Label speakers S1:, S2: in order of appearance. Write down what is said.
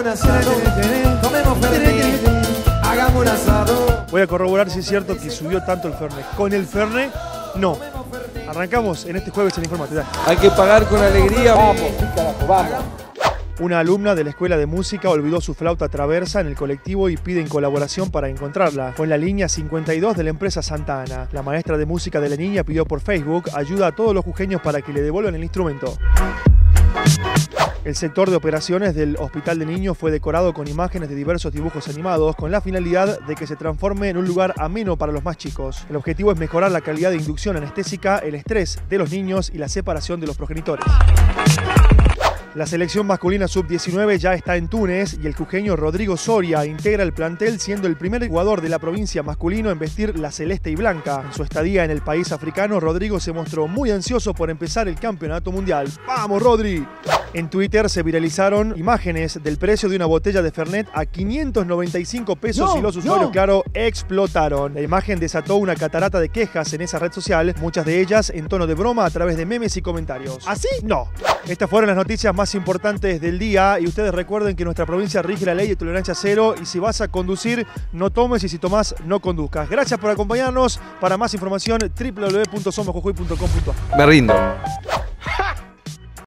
S1: Hagamos un asado.
S2: Voy a corroborar si es cierto que subió tanto el Fernet. Con el Fernet, no. Arrancamos en este jueves en Informate. Dale.
S3: Hay que pagar con alegría.
S1: Vamos, sí, carajo, vamos.
S2: Una alumna de la Escuela de Música olvidó su flauta traversa en el colectivo y piden colaboración para encontrarla. Fue en la línea 52 de la empresa Santa Ana. La maestra de música de la niña pidió por Facebook ayuda a todos los jujeños para que le devuelvan el instrumento. El sector de operaciones del Hospital de Niños fue decorado con imágenes de diversos dibujos animados con la finalidad de que se transforme en un lugar ameno para los más chicos. El objetivo es mejorar la calidad de inducción anestésica, el estrés de los niños y la separación de los progenitores. La selección masculina sub-19 ya está en Túnez y el jujeño Rodrigo Soria integra el plantel siendo el primer jugador de la provincia masculino en vestir la celeste y blanca. En su estadía en el país africano, Rodrigo se mostró muy ansioso por empezar el campeonato mundial. ¡Vamos, Rodri! En Twitter se viralizaron imágenes del precio de una botella de Fernet a 595 pesos y los usuarios, claro, explotaron. La imagen desató una catarata de quejas en esa red social, muchas de ellas en tono de broma a través de memes y comentarios. ¿Así? No. Estas fueron las noticias más importantes del día y ustedes recuerden que en nuestra provincia rige la ley de tolerancia cero y si vas a conducir, no tomes y si tomás, no conduzcas. Gracias por acompañarnos. Para más información, www.somosjujuy.com.ar.
S3: Me rindo.